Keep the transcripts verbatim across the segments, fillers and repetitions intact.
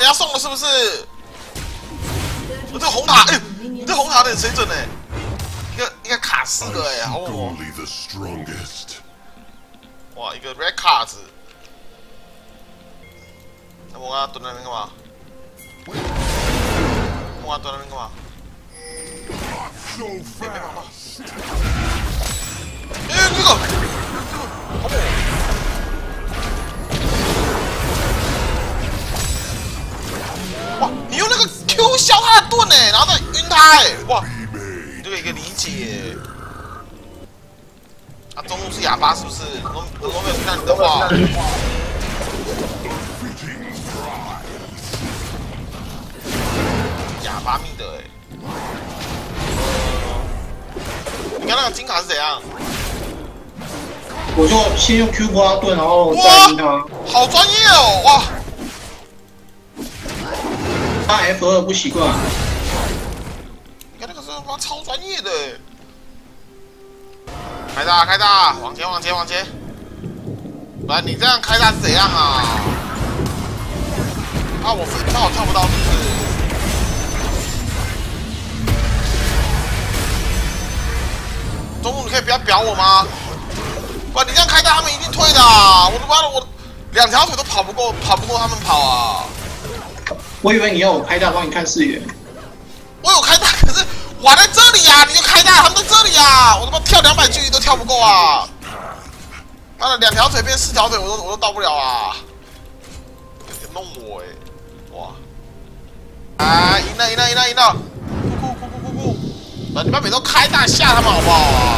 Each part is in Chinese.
要送了是不是？我这个红塔，哎，你这红塔有点水准哎，一个一个卡四个哎，好猛哦！哇，一个 red cards， 那我刚刚蹲在那边干嘛？我刚刚蹲在那边干嘛？别别跑！哎，这个，好猛！ 哇！你用那个 Q 削他的盾哎，然后再晕他哎！哇！你这个一个理解。啊，中路是哑巴是不是？我我没有听到你的话。哑巴密的哎。你看那个金卡是怎样？ 我就先用 Q 刮盾，然后再晕他。 好专业哦！哇！ 他 F 二不习惯， 你看那个是他妈超专业的，开大开大，往前往前往前，不然你这样开大是怎样啊？啊我怕我跳不到是不是？中路你可以不要表我吗？不然你这样开大他们一定退的、啊，我他妈的我两条腿都跑不过跑不过他们跑啊！ 我以为你要我开大帮你看视野， 我有开大，可是我在这里啊，你就开大，他们在这里啊，我他妈跳两百距离都跳不够啊！妈的，两条腿变四条腿，我都我都到不了啊！弄我哎、欸，哇！啊，赢了赢了赢了赢了！咕咕咕咕咕咕！那你们每周开大吓他们好不好啊？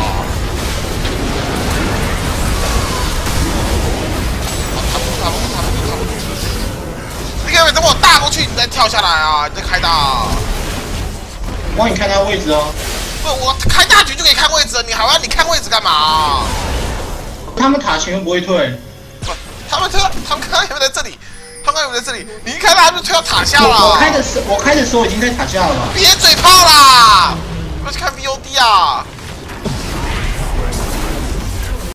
他不他不他不他不！ 你可以等我大过去，你再跳下来啊！你再开大、啊。 我帮你看他位置哦。 不，我开大局就可以看位置了，你还要你看位置干嘛、啊？ 他们塔前又不会退。 不，他们退，他们刚刚有没有在这里？他们刚刚有没有在这里？你一开大就退到塔下了。 我, 我开的时，我开的时候已经在塔下了吧？ 别嘴炮啦！不要去看 V O D 啊！